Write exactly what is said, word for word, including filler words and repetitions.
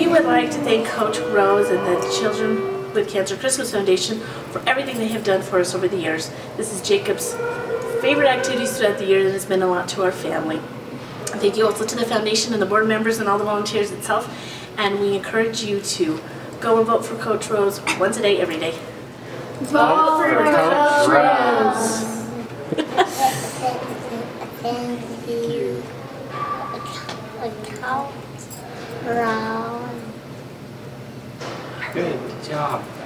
would like to thank Coach Rose and the Children with Cancer Christmas Foundation for everything they have done for us over the years. This is Jacob's favorite activities throughout the year, and it's meant a lot to our family. Thank you also to the foundation and the board members and all the volunteers itself, and we encourage you to go and vote for Coach Rose once a day, every day. Vote for Coach Rose! Thank you. Coach Rose. Good job.